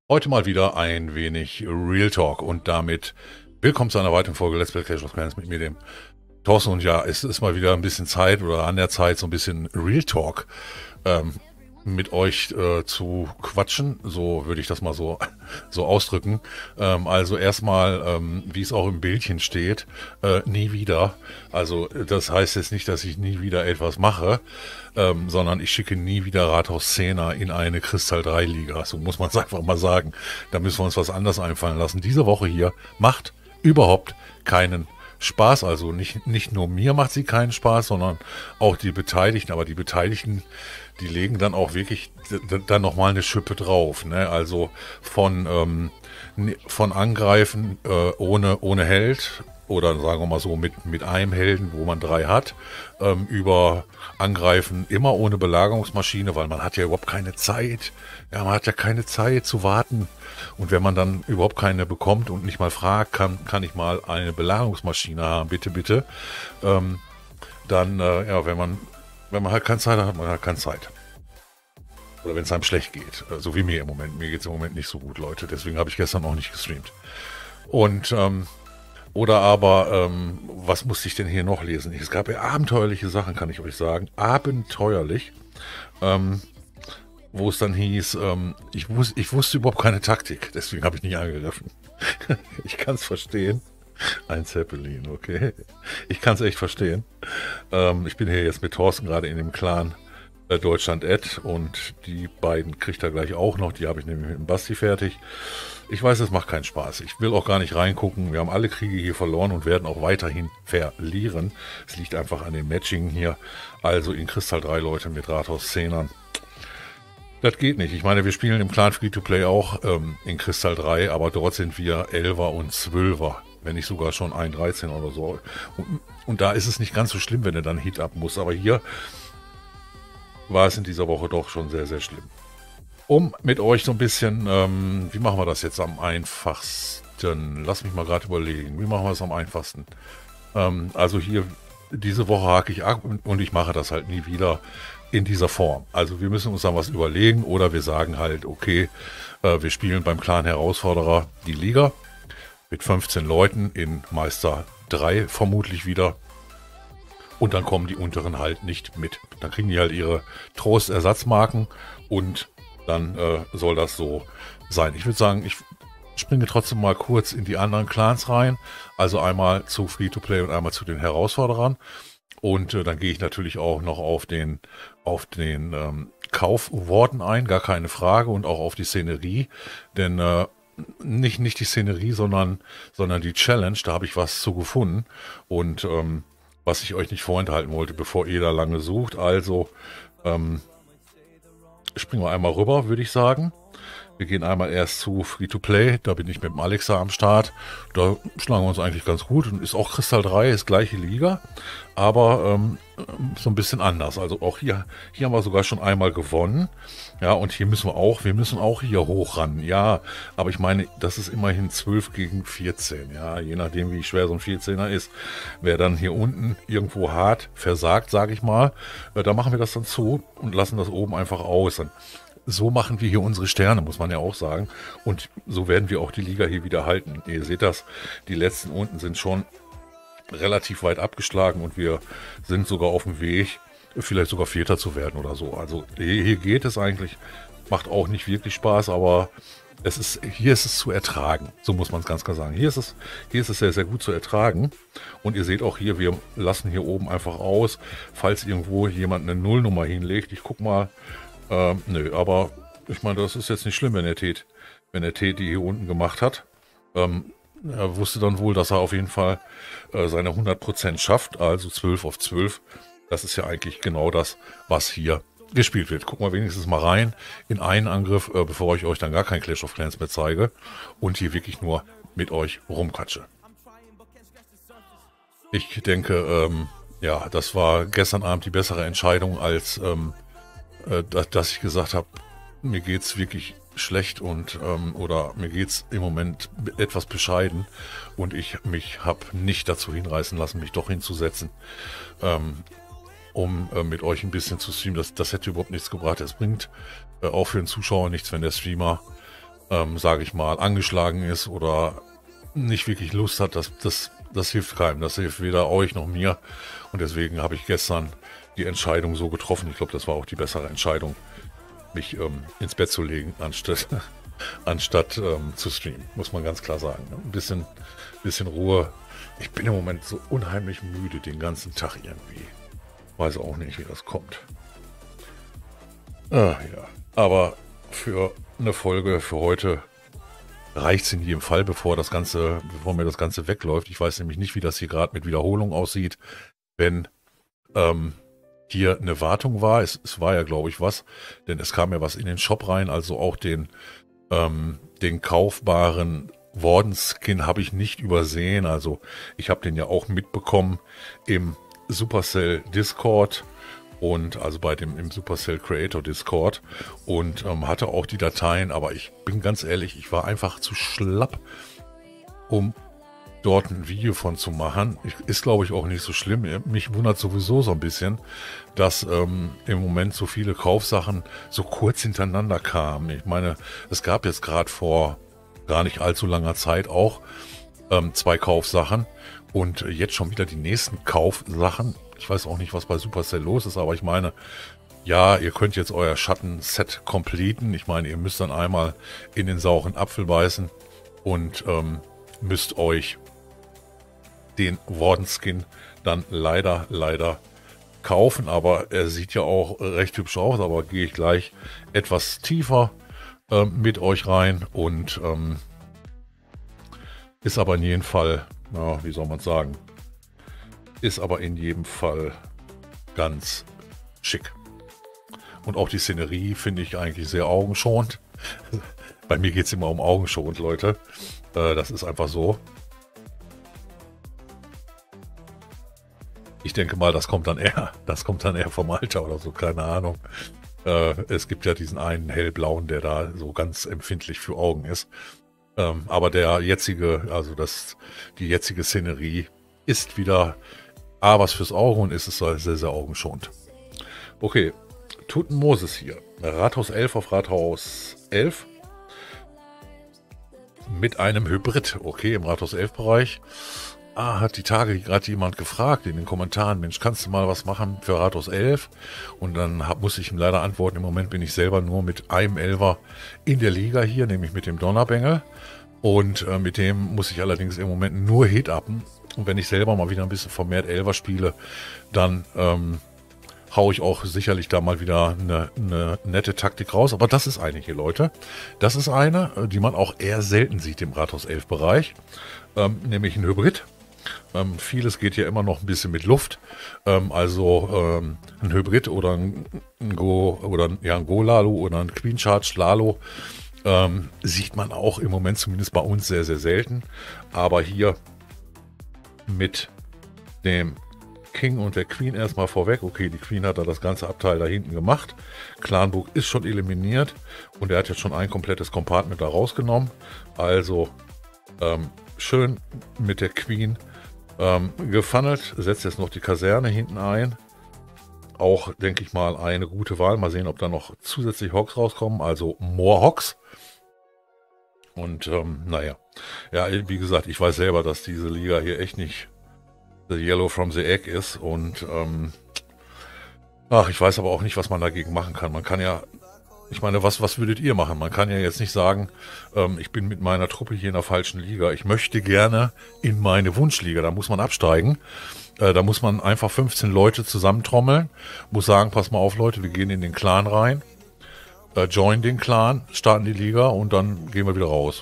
Heute mal wieder ein wenig Real Talk und damit willkommen zu einer weiteren Folge Let's Play Clash of Clans mit mir, dem Thorsten. Und ja, es ist mal wieder ein bisschen Zeit oder an der Zeit, so ein bisschen Real Talk mit euch zu quatschen. So würde ich das mal so ausdrücken. Also erstmal, wie es auch im Bildchen steht, nie wieder. Also das heißt jetzt nicht, dass ich nie wieder etwas mache, sondern ich schicke nie wieder Rathaus Zehner in eine Kristall 3 Liga. So muss man es einfach mal sagen. Da müssen wir uns was anderes einfallen lassen. Diese Woche hier macht überhaupt keinen Spaß. Also nicht nur mir macht sie keinen Spaß, sondern auch die Beteiligten. Aber die Beteiligten, die legen dann auch wirklich dann nochmal eine Schippe drauf. Ne? Also von Angreifen ohne Held oder sagen wir mal so mit einem Helden, wo man 3 hat, über Angreifen immer ohne Belagerungsmaschine, weil man hat ja überhaupt keine Zeit. Ja, man hat ja keine Zeit zu warten. Und wenn man dann überhaupt keine bekommt und nicht mal fragt, kann ich mal eine Belagerungsmaschine haben, bitte, bitte, dann, ja, wenn man halt keine Zeit hat, hat man halt keine Zeit. Oder wenn es einem schlecht geht, so wie mir im Moment. Mir geht es im Moment nicht so gut, Leute. Deswegen habe ich gestern auch nicht gestreamt. Und, oder aber, was musste ich denn hier noch lesen? Es gab ja abenteuerliche Sachen, kann ich euch sagen. Abenteuerlich. Wo es dann hieß, ich wusste überhaupt keine Taktik. Deswegen habe ich nicht angegriffen. Ich kann es verstehen. Ein Zeppelin, okay. Ich kann es echt verstehen. Ich bin hier jetzt mit Thorsten gerade in dem Clan Deutschland Ed und die beiden kriegt er gleich auch noch. Die habe ich nämlich mit dem Basti fertig. Ich weiß, es macht keinen Spaß. Ich will auch gar nicht reingucken. Wir haben alle Kriege hier verloren und werden auch weiterhin verlieren. Es liegt einfach an dem Matching hier. Also in Kristall 3 Leute mit Rathaus Zehnern. Das geht nicht. Ich meine, wir spielen im Clan Free-to-Play auch in Kristall 3, aber dort sind wir 11er und 12er. Wenn nicht sogar schon ein 13 oder so. Und da ist es nicht ganz so schlimm, wenn er dann Hit up muss. Aber hier war es in dieser Woche doch schon sehr, sehr schlimm. Um mit euch so ein bisschen, wie machen wir das jetzt am einfachsten? Lass mich mal gerade überlegen. Wie machen wir es am einfachsten? Also hier, diese Woche hake ich ab und ich mache das halt nie wieder in dieser Form. Also wir müssen uns dann was überlegen oder wir sagen halt, okay, wir spielen beim Clan Herausforderer die Liga mit 15 Leuten in Meister 3 vermutlich wieder. Und dann kommen die unteren halt nicht mit. Dann kriegen die halt ihre Trostersatzmarken und dann soll das so sein. Ich würde sagen, ich springe trotzdem mal kurz in die anderen Clans rein. Also einmal zu Free-to-Play und einmal zu den Herausforderern. Und dann gehe ich natürlich auch noch auf den Kaufworten ein, gar keine Frage. Und auch auf die Szenerie. Denn nicht die Szenerie, sondern die Challenge. Da habe ich was zu gefunden. Und was ich euch nicht vorenthalten wollte, bevor ihr da lange sucht. Also springen wir einmal rüber, würde ich sagen. Wir gehen einmal erst zu Free-to-Play, da bin ich mit dem Alexa am Start. Da schlagen wir uns eigentlich ganz gut und ist auch Kristall 3, ist gleiche Liga, aber so ein bisschen anders. Also auch hier haben wir sogar schon einmal gewonnen. Ja, und wir müssen auch hier hoch ran. Ja, aber ich meine, das ist immerhin 12 gegen 14. Ja, je nachdem, wie schwer so ein 14er ist. Wer dann hier unten irgendwo hart versagt, sage ich mal, da machen wir das dann zu und lassen das oben einfach aus. Dann so machen wir hier unsere Sterne, muss man ja auch sagen. Und so werden wir auch die Liga hier wieder halten. Ihr seht das, die letzten unten sind schon relativ weit abgeschlagen und wir sind sogar auf dem Weg, vielleicht sogar Vierter zu werden oder so. Also hier geht es eigentlich, macht auch nicht wirklich Spaß, aber hier ist es zu ertragen. So muss man es ganz klar sagen. Hier ist es sehr, sehr gut zu ertragen. Und ihr seht auch hier, wir lassen hier oben einfach aus, falls irgendwo jemand eine Nullnummer hinlegt. Ich guck mal. Nö, aber ich meine, das ist jetzt nicht schlimm, wenn der Ted die hier unten gemacht hat. Er wusste dann wohl, dass er auf jeden Fall seine 100% schafft, also 12 auf 12. Das ist ja eigentlich genau das, was hier gespielt wird. Gucken wir wenigstens mal rein in einen Angriff, bevor ich euch dann gar kein Clash of Clans mehr zeige und hier wirklich nur mit euch rumquatsche. Ich denke, ja, das war gestern Abend die bessere Entscheidung als dass ich gesagt habe, mir geht's wirklich schlecht und oder mir geht's im Moment etwas bescheiden und ich mich habe nicht dazu hinreißen lassen, mich doch hinzusetzen, um mit euch ein bisschen zu streamen. Das hätte überhaupt nichts gebracht. Es bringt auch für den Zuschauer nichts, wenn der Streamer sage ich mal, angeschlagen ist oder nicht wirklich Lust hat, das hilft keinem. Das hilft weder euch noch mir. Und deswegen habe ich gestern die Entscheidung so getroffen. Ich glaube, das war auch die bessere Entscheidung, mich ins Bett zu legen, anstatt zu streamen, muss man ganz klar sagen. Ein bisschen Ruhe. Ich bin im Moment so unheimlich müde den ganzen Tag irgendwie. Weiß auch nicht, wie das kommt. Ja. Aber für eine Folge für heute reicht es in jedem Fall, bevor mir das Ganze wegläuft. Ich weiß nämlich nicht, wie das hier gerade mit Wiederholung aussieht. Wenn hier eine Wartung war, es war ja, glaube ich, was, denn es kam ja was in den Shop rein, also auch den kaufbaren Warden-Skin habe ich nicht übersehen. Also ich habe den ja auch mitbekommen im Supercell Discord und also im Supercell Creator Discord und hatte auch die Dateien, aber ich bin ganz ehrlich, ich war einfach zu schlapp, um dort ein Video von zu machen. Ist, glaube ich, auch nicht so schlimm. Mich wundert sowieso so ein bisschen, dass im Moment so viele Kaufsachen so kurz hintereinander kamen. Ich meine, es gab jetzt gerade vor gar nicht allzu langer Zeit auch 2 Kaufsachen und jetzt schon wieder die nächsten Kaufsachen. Ich weiß auch nicht, was bei Supercell los ist, aber ich meine, ja, ihr könnt jetzt euer Schatten-Set completen. Ich meine, ihr müsst dann einmal in den sauren Apfel beißen und müsst euch den Warden-Skin dann leider kaufen, aber er sieht ja auch recht hübsch aus, aber gehe ich gleich etwas tiefer mit euch rein und ist aber in jedem Fall, na, wie soll man sagen, ist aber in jedem Fall ganz schick. Und auch die Szenerie finde ich eigentlich sehr augenschonend. Bei mir geht es immer um augenschonend, Leute. Das ist einfach so. Ich denke mal, das kommt dann eher vom Alter oder so, keine Ahnung. Es gibt ja diesen einen hellblauen, der da so ganz empfindlich für Augen ist. Aber die jetzige Szenerie ist wieder was fürs Auge und ist es sehr, sehr augenschonend. Okay, Toten Moses hier. Rathaus 11 auf Rathaus 11. Mit einem Hybrid. Okay, im Rathaus 11 Bereich. Hat die Tage gerade jemand gefragt in den Kommentaren, Mensch, kannst du mal was machen für Rathaus 11? Und dann muss ich ihm leider antworten, im Moment bin ich selber nur mit einem Elfer in der Liga hier, nämlich mit dem Donnerbengel. Und mit dem muss ich allerdings im Moment nur Hit-uppen. Und wenn ich selber mal wieder ein bisschen vermehrt Elfer spiele, dann haue ich auch sicherlich da mal wieder eine nette Taktik raus. Aber das ist eine hier, Leute. Das ist eine, die man auch eher selten sieht im Rathaus 11 Bereich, nämlich ein Hybrid. Vieles geht ja immer noch ein bisschen mit Luft. Also ein Hybrid oder ein Go-Lalo oder ein Queen Charge Lalo sieht man auch im Moment zumindest bei uns sehr, sehr selten. Aber hier mit dem King und der Queen erstmal vorweg. Okay, die Queen hat da das ganze Abteil da hinten gemacht. Clanburg ist schon eliminiert und er hat jetzt schon ein komplettes Compartment da rausgenommen. Also schön mit der Queen gefunnelt, setzt jetzt noch die Kaserne hinten ein. Auch, denke ich mal, eine gute Wahl. Mal sehen, ob da noch zusätzlich Hogs rauskommen, also more Hogs. Und naja, ja, wie gesagt, ich weiß selber, dass diese Liga hier echt nicht the yellow from the egg ist. Und ich weiß aber auch nicht, was man dagegen machen kann. Man kann ja, ich meine, was würdet ihr machen? Man kann ja jetzt nicht sagen, ich bin mit meiner Truppe hier in der falschen Liga. Ich möchte gerne in meine Wunschliga. Da muss man absteigen. Da muss man einfach 15 Leute zusammentrommeln. Muss sagen, pass mal auf, Leute, wir gehen in den Clan rein. Join den Clan, starten die Liga und dann gehen wir wieder raus.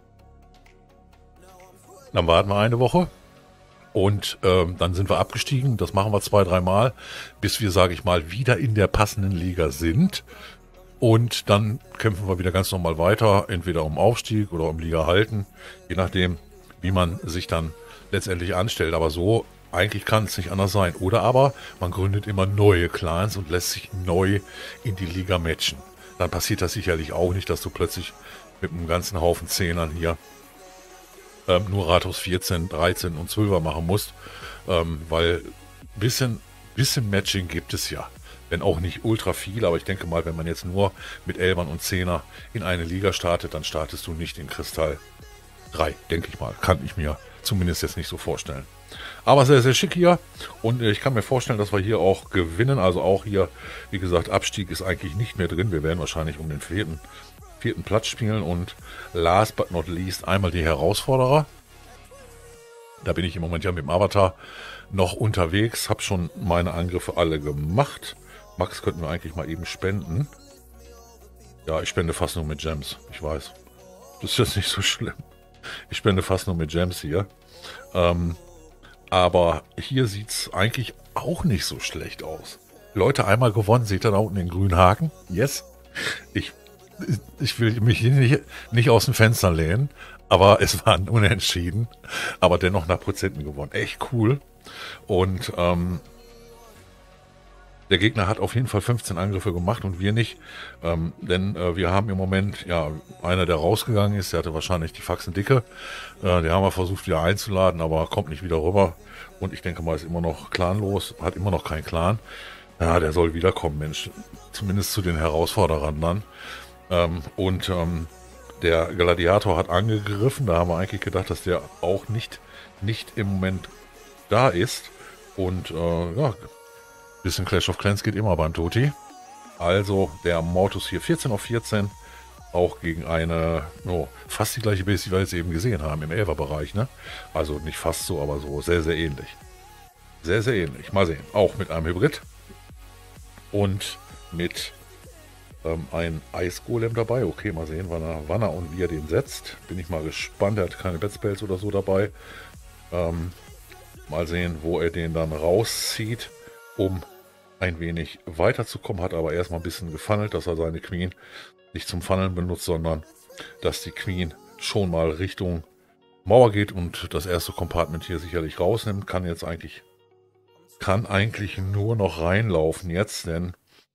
Dann warten wir eine Woche. Und dann sind wir abgestiegen. Das machen wir 2-3 Mal, bis wir, sage ich mal, wieder in der passenden Liga sind. Und dann kämpfen wir wieder ganz normal weiter, entweder um Aufstieg oder um Liga halten, je nachdem, wie man sich dann letztendlich anstellt. Aber so, eigentlich kann es nicht anders sein. Oder aber man gründet immer neue Clans und lässt sich neu in die Liga matchen. Dann passiert das sicherlich auch nicht, dass du plötzlich mit einem ganzen Haufen Zehnern hier nur Rathaus 14, 13 und 12er machen musst. Weil bisschen Matching gibt es ja. Wenn auch nicht ultra viel, aber ich denke mal, wenn man jetzt nur mit Elfern und Zehner in eine Liga startet, dann startest du nicht in Kristall 3, denke ich mal. Kann ich mir zumindest jetzt nicht so vorstellen. Aber sehr, sehr schick hier. Und ich kann mir vorstellen, dass wir hier auch gewinnen. Also auch hier, wie gesagt, Abstieg ist eigentlich nicht mehr drin. Wir werden wahrscheinlich um den vierten Platz spielen. Und last but not least einmal die Herausforderer. Da bin ich im Moment ja mit dem Avatar noch unterwegs. Habe schon meine Angriffe alle gemacht. Max könnten wir eigentlich mal eben spenden. Ja, ich spende fast nur mit Gems. Ich weiß. Das ist jetzt nicht so schlimm. Ich spende fast nur mit Gems hier. Aber hier sieht es eigentlich auch nicht so schlecht aus. Leute, einmal gewonnen. Seht ihr da unten den grünen Haken? Yes. Ich will mich hier nicht aus dem Fenster lehnen. Aber es waren unentschieden. Aber dennoch nach Prozenten gewonnen. Echt cool. Und der Gegner hat auf jeden Fall 15 Angriffe gemacht und wir nicht. Denn wir haben im Moment, ja, einer, der rausgegangen ist, der hatte wahrscheinlich die Faxen dicke. Den haben wir versucht wieder einzuladen, aber kommt nicht wieder rüber. Und ich denke mal, ist immer noch clanlos, hat immer noch keinen Clan. Ja, der soll wiederkommen, Mensch. Zumindest zu den Herausforderern dann. Der Gladiator hat angegriffen. Da haben wir eigentlich gedacht, dass der auch nicht im Moment da ist. Und ja, bisschen Clash of Clans geht immer beim Toti. Also der Mortus hier 14 auf 14. Auch gegen eine, fast die gleiche Base, die wir jetzt eben gesehen haben im 11er-Bereich. Ne? Also nicht fast so, aber so sehr, sehr ähnlich. Sehr, sehr ähnlich. Mal sehen. Auch mit einem Hybrid. Und mit ein Eisgolem dabei. Okay, mal sehen, wann er und wie er den setzt. Bin ich mal gespannt. Er hat keine Batspells oder so dabei. Mal sehen, wo er den dann rauszieht, um ein wenig weiterzukommen. Hat aber erstmal ein bisschen gefunnelt, dass er seine Queen nicht zum Funneln benutzt, sondern dass die Queen schon mal Richtung Mauer geht und das erste Compartment hier sicherlich rausnimmt. Kann eigentlich nur noch reinlaufen jetzt, denn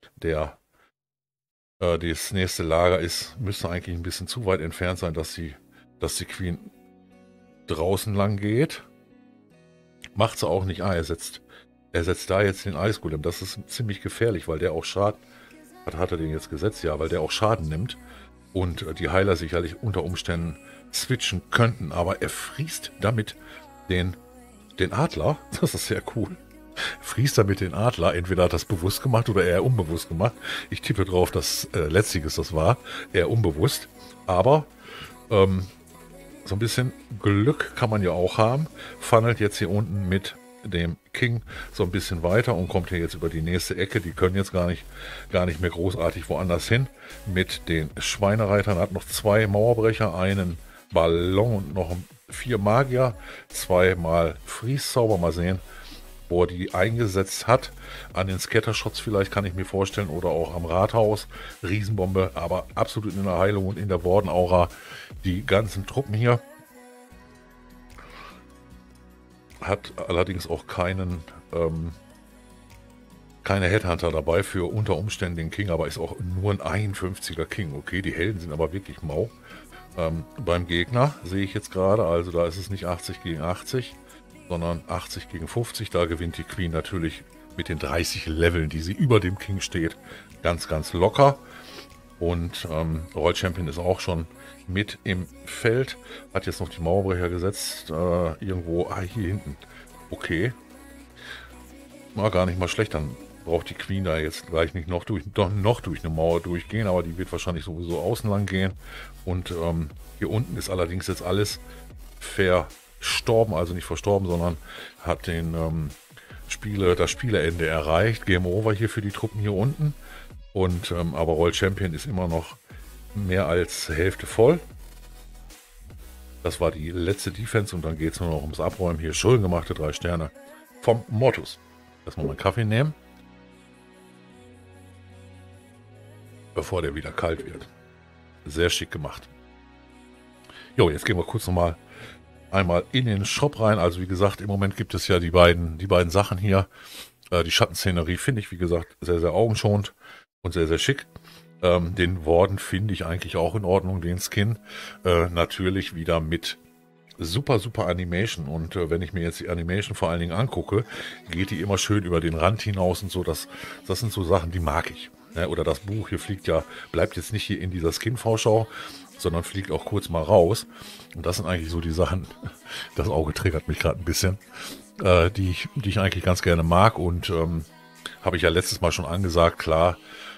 das nächste Lager müsste eigentlich ein bisschen zu weit entfernt sein, dass die Queen draußen lang geht. Macht sie auch nicht. Er setzt da jetzt den Eisgolem. Das ist ziemlich gefährlich, weil der auch Schaden hat er den jetzt gesetzt? Ja, weil der auch Schaden nimmt und die Heiler sicherlich unter Umständen switchen könnten, aber er friest damit den Adler. Das ist sehr cool. Friest damit den Adler. Entweder hat er das bewusst gemacht oder eher unbewusst gemacht. Ich tippe drauf, dass letztliches das war. Eher unbewusst. Aber so ein bisschen Glück kann man ja auch haben. Funnelt jetzt hier unten mit dem King so ein bisschen weiter und kommt hier jetzt über die nächste Ecke. Die können jetzt gar nicht mehr großartig woanders hin. Mit den Schweinereitern hat noch 2 Mauerbrecher, einen Ballon und noch 4 Magier. 2-mal Freeze-Zauber. Mal sehen, wo er die eingesetzt hat. An den Scattershots vielleicht, kann ich mir vorstellen, oder auch am Rathaus. Riesenbombe, aber absolut in der Heilung und in der Warden-Aura. Die ganzen Truppen hier. Hat allerdings auch keine Headhunter dabei für unter Umständen den King, aber ist auch nur ein 51er King. Okay, die Helden sind aber wirklich mau. Beim Gegner sehe ich jetzt gerade, also da ist es nicht 80 gegen 80, sondern 80 gegen 50. Da gewinnt die Queen natürlich mit den 30 Leveln, die sie über dem King steht, ganz, ganz locker. Und Royal Champion ist auch schon mit im Feld. Hat jetzt noch die Mauerbrecher gesetzt. Irgendwo, hier hinten. Okay. War gar nicht mal schlecht. Dann braucht die Queen da jetzt gleich nicht noch durch eine Mauer durchgehen. Aber die wird wahrscheinlich sowieso außen lang gehen. Und hier unten ist allerdings jetzt alles verstorben. Also nicht verstorben, sondern hat das Spieleende erreicht. Game Over hier für die Truppen hier unten. Und aber Royal Champion ist immer noch mehr als Hälfte voll. Das war die letzte Defense und dann geht es nur noch ums Abräumen. Hier schön gemachte 3 Sterne vom Mortus. Erstmal meinen Kaffee nehmen, bevor der wieder kalt wird. Sehr schick gemacht. Jo, jetzt gehen wir kurz nochmal einmal in den Shop rein. Also wie gesagt, im Moment gibt es ja die beiden Sachen hier. Die Schattenszenerie finde ich, wie gesagt, sehr, sehr augenschonend und sehr, sehr schick. Den Warden finde ich eigentlich auch in Ordnung, den Skin. Natürlich wieder mit super, super Animation. Und wenn ich mir jetzt die Animation vor allen Dingen angucke, geht die immer schön über den Rand hinaus und so. Das sind so Sachen, die mag ich. Ja, oder das Buch hier bleibt jetzt nicht hier in dieser Skin-Vorschau, sondern fliegt auch kurz mal raus. Und das sind eigentlich so die Sachen, das Auge triggert mich gerade ein bisschen, die ich eigentlich ganz gerne mag. Und habe ich ja letztes Mal schon angesagt, klar,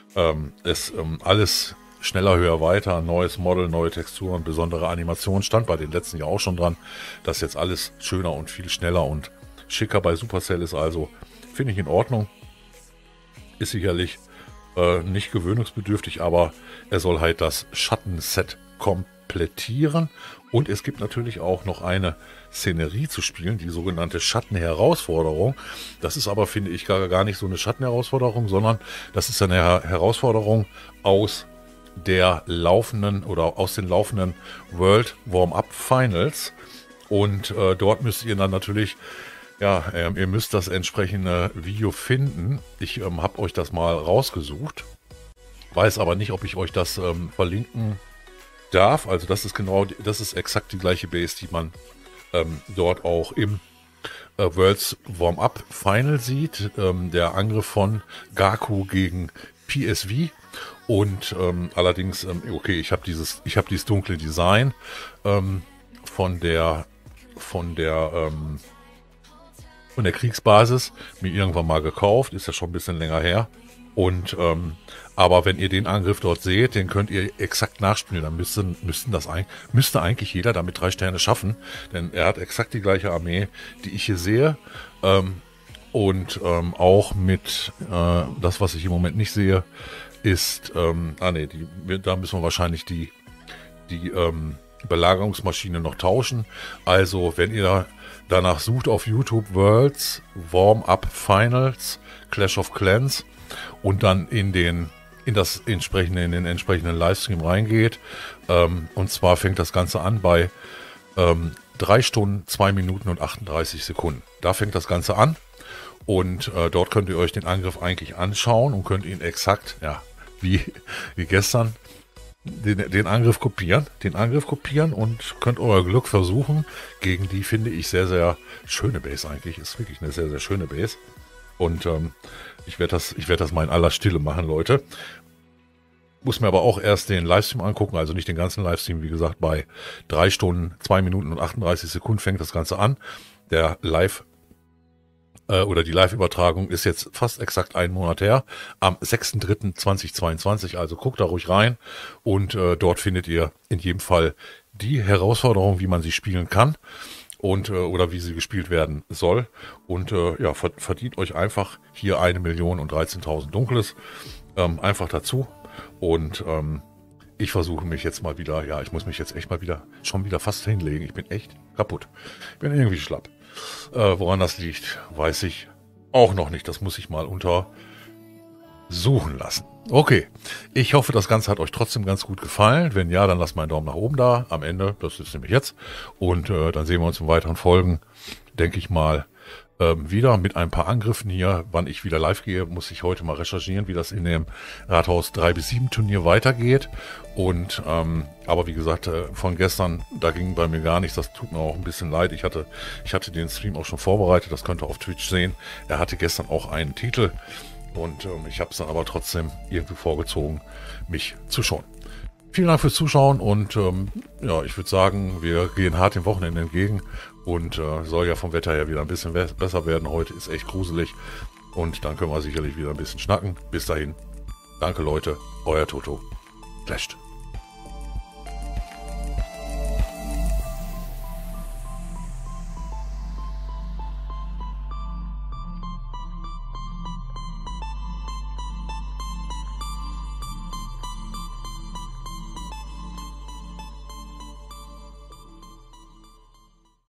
alles schneller, höher, weiter, neues Model, neue Texturen, besondere Animation, stand bei den letzten ja auch schon dran, dass jetzt alles schöner und viel schneller und schicker bei Supercell ist, also finde ich in Ordnung. Ist sicherlich nicht gewöhnungsbedürftig, aber er soll halt das Schattenset komplettieren und es gibt natürlich auch noch eine Szenerie zu spielen, die sogenannte Schattenherausforderung. Das ist aber, finde ich, gar nicht so eine Schattenherausforderung, sondern das ist eine Herausforderung aus den laufenden World Warm-Up Finals und dort müsst ihr dann natürlich, ja, ihr müsst das entsprechende Video finden. Ich habe euch das mal rausgesucht, weiß aber nicht, ob ich euch das verlinken darf. Also das ist exakt die gleiche Base, die man dort auch im Worlds Warm-Up Final sieht. Der Angriff von Gaku gegen PSV. Und allerdings, okay, ich habe dieses dunkle Design von der Kriegsbasis mir irgendwann mal gekauft, ist ja schon ein bisschen länger her. Und aber wenn ihr den Angriff dort seht, den könnt ihr exakt nachspielen. Dann müsste eigentlich jeder damit 3 Sterne schaffen, denn er hat exakt die gleiche Armee, die ich hier sehe. Und auch mit das, was ich im Moment nicht sehe, ist, da müssen wir wahrscheinlich die Belagerungsmaschine noch tauschen. Also, wenn ihr danach sucht auf YouTube Worlds Warm-Up Finals Clash of Clans und dann in den entsprechenden Livestream reingeht, und zwar fängt das Ganze an bei 3 Stunden, 2 Minuten und 38 Sekunden. Da fängt das Ganze an und dort könnt ihr euch den Angriff eigentlich anschauen und könnt ihn exakt, ja, wie gestern, den Angriff kopieren und könnt euer Glück versuchen gegen die, finde ich, sehr, sehr schöne Base eigentlich. Ist wirklich eine sehr, sehr schöne Base. Und ich werde das mal in aller Stille machen, Leute. Muss mir aber auch erst den Livestream angucken, also nicht den ganzen Livestream. Wie gesagt, bei 3 Stunden, 2 Minuten und 38 Sekunden fängt das Ganze an. Die Live-Übertragung ist jetzt fast exakt 1 Monat her, am 6.3.2022, also guckt da ruhig rein und dort findet ihr in jedem Fall die Herausforderung, wie man sie spielen kann und oder wie sie gespielt werden soll und verdient euch einfach hier 1.013.000 Dunkles einfach dazu und ich versuche mich jetzt mal wieder, ich muss mich jetzt echt mal schon wieder fast hinlegen, ich bin echt kaputt, ich bin irgendwie schlapp. Woran das liegt, weiß ich auch noch nicht. Das muss ich mal untersuchen lassen. Okay, ich hoffe, das Ganze hat euch trotzdem ganz gut gefallen. Wenn ja, dann lasst mal einen Daumen nach oben da. Am Ende, das ist nämlich jetzt. Und dann sehen wir uns in weiteren Folgen, denke ich mal, wieder mit ein paar Angriffen hier. Wann ich wieder live gehe, muss ich heute mal recherchieren, wie das in dem Rathaus 3-7 Turnier weitergeht. Und aber wie gesagt, von gestern, da ging bei mir gar nichts. Das tut mir auch ein bisschen leid. Ich hatte den Stream auch schon vorbereitet. Das könnt ihr auf Twitch sehen. Er hatte gestern auch einen Titel. Und ich habe es dann aber trotzdem irgendwie vorgezogen, mich zu schauen. Vielen Dank fürs Zuschauen und ich würde sagen, wir gehen hart dem Wochenende entgegen und soll ja vom Wetter her wieder ein bisschen besser werden. Heute ist echt gruselig und dann können wir sicherlich wieder ein bisschen schnacken. Bis dahin, danke Leute, euer Toto. Flasht.